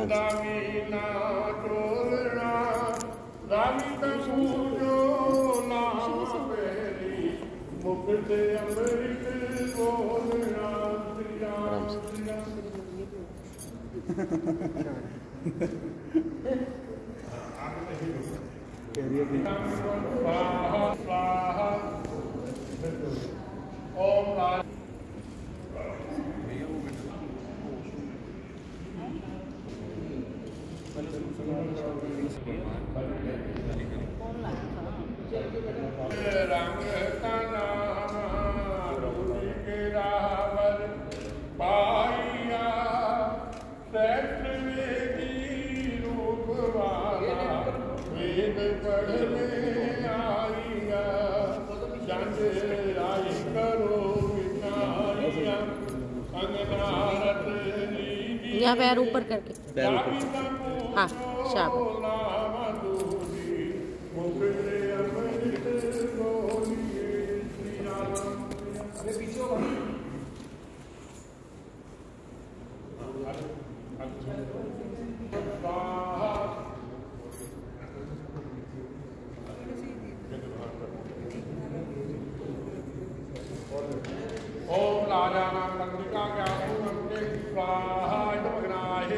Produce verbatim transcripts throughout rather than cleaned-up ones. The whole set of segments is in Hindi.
यहाँ पैर ऊपर करके, पैर ऊपर। हाँ शाबाश। ओम लाजानां तंत्रिका ज्ञापुनंते स्वाहा नमग्नाहे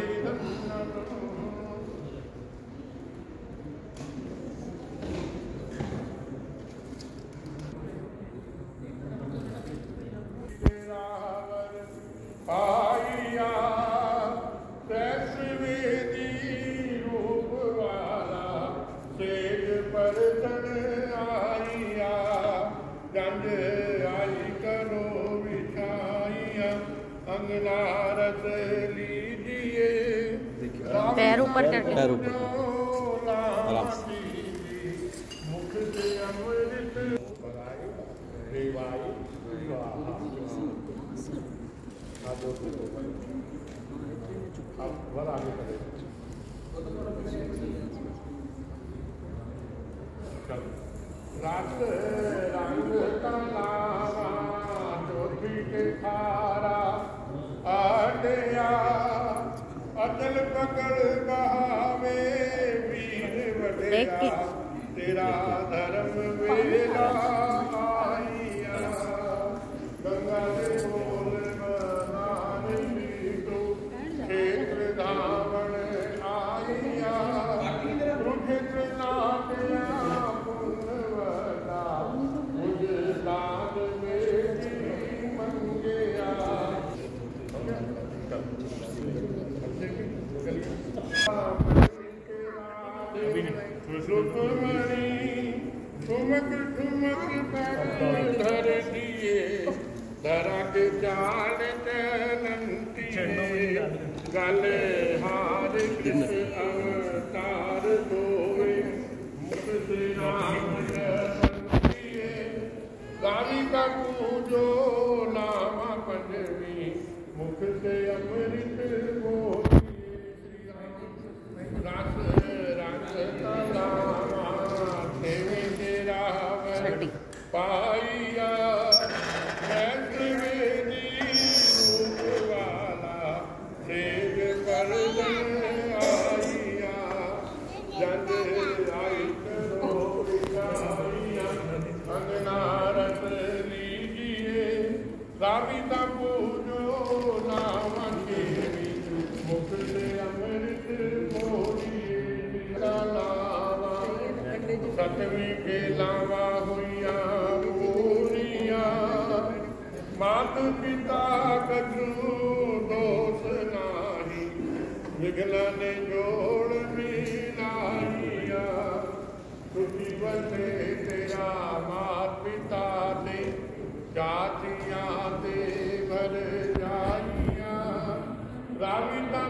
पाइया तैसवेदी रूप वाला सेज पर चढ़ आइया गंज आई करो अंगना रस लीजिए पैर ऊपर करके, पैर ऊपर आराम से। मुख से अमृत देवाई अब आगे करें। रात रंग का लावा चोटी के खारा आडया अचल पकड़ बहावे वीर वडेरा तेरा धर्म वेला आइया गंगा से बोल बनानी तो क्षेत्र धावण आइया क्षेत्र नाटया पुनवता मुझे दान मेरी मंगेया सुकुमणि ठुमक ठुमक पैर धर दिए धरा के चाल चलंती गले हार कृष्ण अवतार धोए मुख से राम दिए गावी का पूजो लावा पंजवी मुख से अमृत बोलिए रस रंग लावा देवी तेरा पाइया वेदी रूप वाला सेज पर आइया जग आई करो विचारिया अंगना रस लीजिए राविता पूजो नाम देवी मुख से अमृत बोलिए लावा सतवीं के लावा हुईया पूरिया मात पिता कछु दोष नाही विघ्न जोड़ मिलाइया सुखी बसे तेरा मात पिता दे जातियां दे भर जाइया राविता